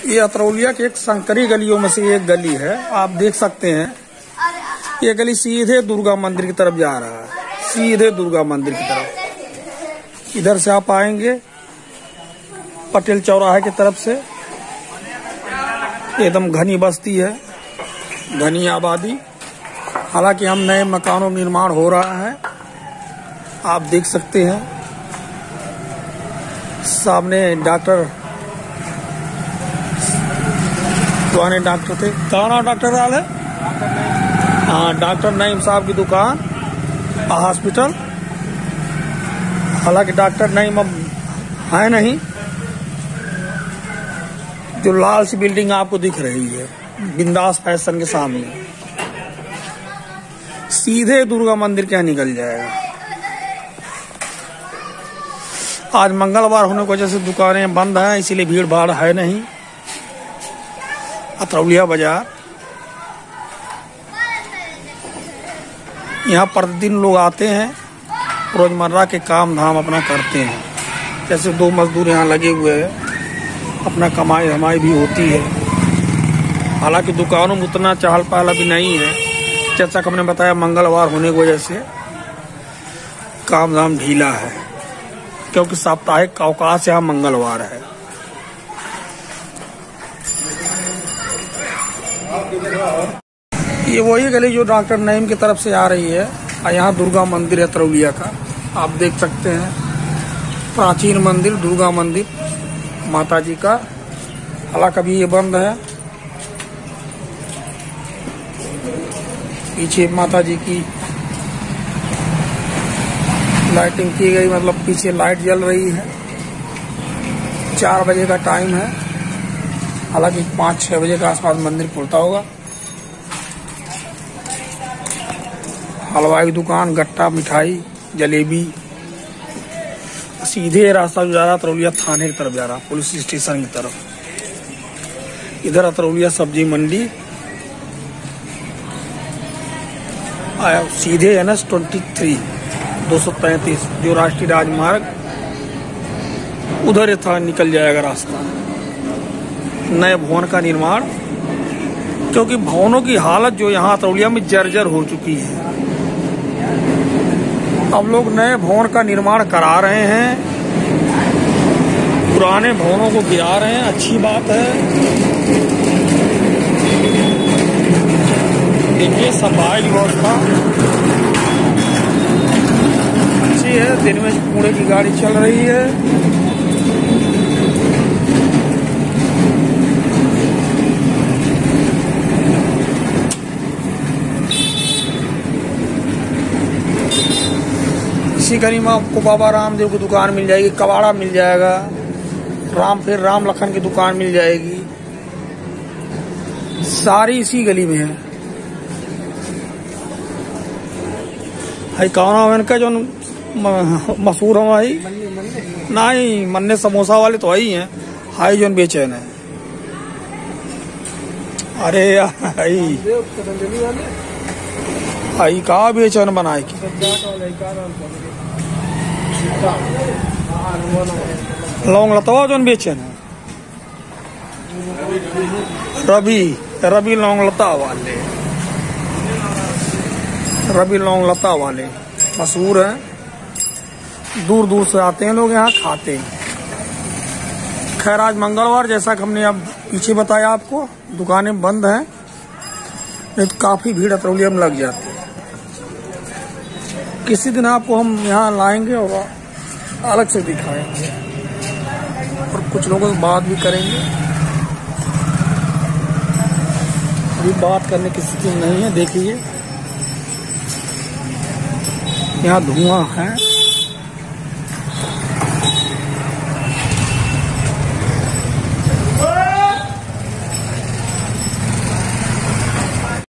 ये अतरौलिया के एक संकरी गलियों में से एक गली है। आप देख सकते हैं ये गली सीधे दुर्गा मंदिर की तरफ जा रहा है, सीधे दुर्गा मंदिर की तरफ। इधर से आप आएंगे पटेल चौराहे की तरफ से, एकदम घनी बस्ती है, घनी आबादी। हालांकि हम नए मकानों निर्माण हो रहा है, आप देख सकते हैं। सामने डॉक्टर पुराने डॉक्टर थे, कहाँ नाम डॉक्टर लाल है? हाँ, डॉक्टर नईम साहब की दुकान हॉस्पिटल। हालांकि डॉक्टर नईम अब है नहीं। जो लाल सी बिल्डिंग आपको दिख रही है बिंदास फैशन के सामने, सीधे दुर्गा मंदिर क्या निकल जाएगा। आज मंगलवार होने की वजह से दुकानें बंद हैं, इसीलिए भीड़ भाड़ है नहीं। अतरौलिया बाजार, यहाँ प्रतिदिन लोग आते हैं, रोजमर्रा के काम धाम अपना करते हैं। जैसे 2 मजदूर यहाँ लगे हुए हैं, अपना कमाई हमाई भी होती है। हालांकि दुकानों में उतना चहल पहल अभी नहीं है। जैसा कि हमने बताया, मंगलवार होने की वजह से काम धाम ढीला है, क्योंकि साप्ताहिक अवकाश यहाँ मंगलवार है। ये वही गली जो डॉक्टर नईम की तरफ से आ रही है। यहाँ दुर्गा मंदिर है अतरौलिया का, आप देख सकते हैं। प्राचीन मंदिर, दुर्गा मंदिर माता जी का। हालांकि अभी ये बंद है। पीछे माता जी की लाइटिंग की गई, मतलब पीछे लाइट जल रही है। 4 बजे का टाइम है। हालांकि 5-6 बजे के आसपास मंदिर खुलता होगा। हलवाई दुकान, गट्टा, मिठाई, जलेबी। सीधे रास्ता जो जा रहा अतरौलिया थाने की तरफ जा रहा, पुलिस स्टेशन की तरफ। इधर अतरौलिया सब्जी मंडी आया, सीधे NH 23 235 जो राष्ट्रीय राजमार्ग, उधर था निकल जाएगा रास्ता। नए भवन का निर्माण, क्योंकि भवनों की हालत जो यहाँ अतरौलिया में जर्जर हो चुकी है। अब लोग नए भवन का निर्माण करा रहे हैं, पुराने भवनों को गिरा रहे हैं। अच्छी बात है। देखिए सफाई व्यवस्था अच्छी है। दिन में कूड़े की गाड़ी चल रही है। इसी गली में आपको बाबा रामदेव की दुकान मिल जाएगी, कबाड़ा मिल जाएगा, राम लखन की दुकान मिल जाएगी। सारी इसी गली में है। कौन है इनका जो मशहूर है भाई? नहीं, मन्ने समोसा वाले तो आई हैं। हाई जोन बेचैन है। अरे आई कहा बेचैन बनाए की लौंग लतावा जोन बेचैन है। रवि लौंग लता वाले, रवि लौंग लता वाले मशहूर हैं। दूर दूर से आते हैं लोग, यहाँ खाते हैं। खैर आज मंगलवार, जैसा कि हमने अब पीछे बताया आपको, दुकानें बंद हैं, नहीं तो काफी भीड़ अतरौलिया में लग जाती है। किसी दिन आपको हम यहाँ लाएंगे और अलग से दिखाएंगे और कुछ लोगों से बात भी करेंगे। अभी बात करने की स्थिति नहीं है। देखिए यहाँ धुआं है।